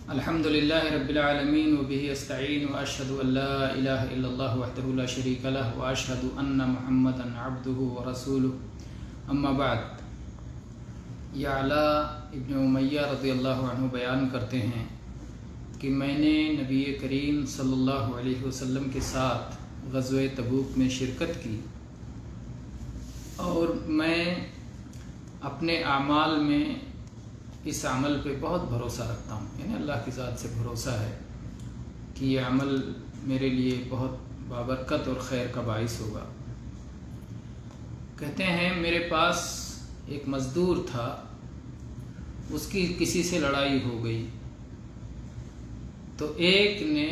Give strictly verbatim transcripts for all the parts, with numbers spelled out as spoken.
الحمدللہ رب العالمین وبہ استعین واشہد ان لا الہ الا اللہ وحدہ لا شریک لہ واشہد ان محمدا عبدہ ورسولہ اما بعد۔ یعلا ابن امیہ رضی اللہ عنہ بیان کرتے ہیں کہ میں نے نبی کریم صلی اللہ علیہ وسلم کے ساتھ غزوہ تبوک میں شرکت کی اور میں اپنے اعمال میں اس عمل پہ بہت بھروسہ رکھتا ہوں، یعنی اللہ کی ذات سے بھروسہ ہے کہ یہ عمل میرے لیے بہت بابرکت اور خیر کا باعث ہوگا۔ کہتے ہیں میرے پاس ایک مزدور تھا، اس کی کسی سے لڑائی ہو گئی تو ایک نے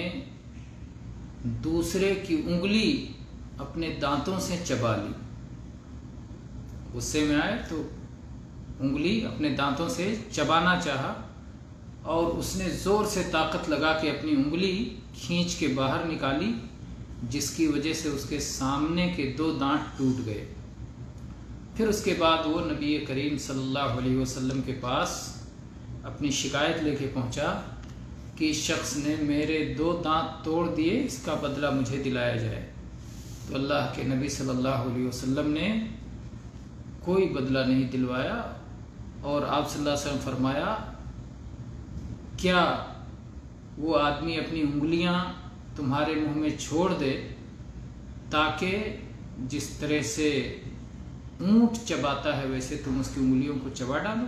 دوسرے کی انگلی اپنے دانتوں سے چبا لی۔ غصے میں آئے تو انگلی اپنے دانتوں سے چبانا چاہا اور اس نے زور سے طاقت لگا کے اپنی انگلی کھینچ کے باہر نکالی، جس کی وجہ سے اس کے سامنے کے دو دانت ٹوٹ گئے۔ پھر اس کے بعد وہ نبی کریم صلی اللہ علیہ وسلم کے پاس اپنی شکایت لے کے پہنچا کہ اس شخص نے میرے دو دانت توڑ دیے، اس کا بدلہ مجھے دلایا جائے۔ تو اللہ کے نبی صلی اللہ علیہ وسلم نے کوئی بدلہ نہیں دلوایا اور آپ صلی اللہ علیہ وسلم فرمایا کیا وہ آدمی اپنی انگلیاں تمہارے منہ میں چھوڑ دے تاکہ جس طرح سے اونٹ چباتا ہے ویسے تم اس کی انگلیوں کو چبا ڈالو؟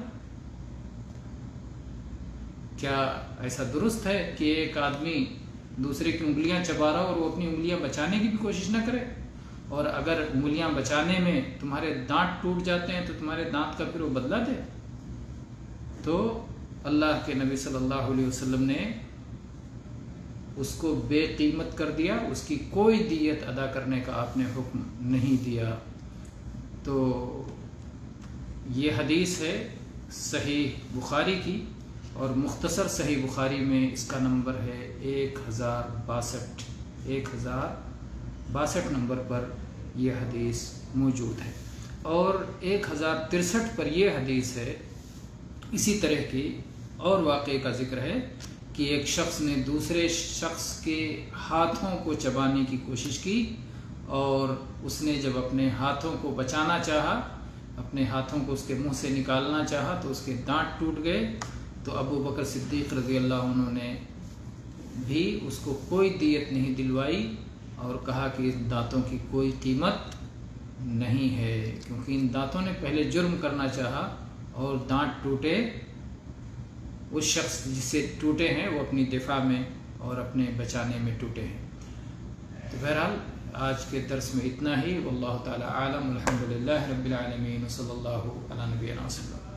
کیا ایسا درست ہے کہ ایک آدمی دوسرے کی انگلیاں چبا رہا اور وہ اپنی انگلیاں بچانے کی بھی کوشش نہ کرے؟ اور اگر انگلیاں بچانے میں تمہارے دانت ٹوٹ جاتے ہیں تو تمہارے دانت کا پھر وہ بدلہ دے؟ تو اللہ کے نبی صلی اللہ علیہ وسلم نے اس کو بے قیمت کر دیا، اس کی کوئی دیت ادا کرنے کا آپ نے حکم نہیں دیا۔ تو یہ حدیث ہے صحیح بخاری کی، اور مختصر صحیح بخاری میں اس کا نمبر ہے ایک ہزار باسٹھ ایک ہزار باسٹھ نمبر پر یہ حدیث موجود ہے، اور ایک ہزار ترسٹھ پر یہ حدیث ہے اسی طرح کی اور واقعے کا ذکر ہے کہ ایک شخص نے دوسرے شخص کے ہاتھوں کو چبانے کی کوشش کی اور اس نے جب اپنے ہاتھوں کو بچانا چاہا، اپنے ہاتھوں کو اس کے منہ سے نکالنا چاہا تو اس کے دانت ٹوٹ گئے۔ تو ابو بکر صدیق رضی اللہ عنہ نے بھی اس کو کوئی دیت نہیں دلوائی اور کہا کہ ان دانتوں کی کوئی قیمت نہیں ہے، کیونکہ ان دانتوں نے پہلے جرم کرنا چاہا اور دانت ٹوٹے، اس شخص جس سے ٹوٹے ہیں وہ اپنی دفاع میں اور اپنے بچانے میں ٹوٹے ہیں۔ تو بہرحال آج کے درس میں اتنا ہی، واللہ تعالی عالم، الحمدللہ رب العالمین، صلی اللہ علی نبینا وسلم۔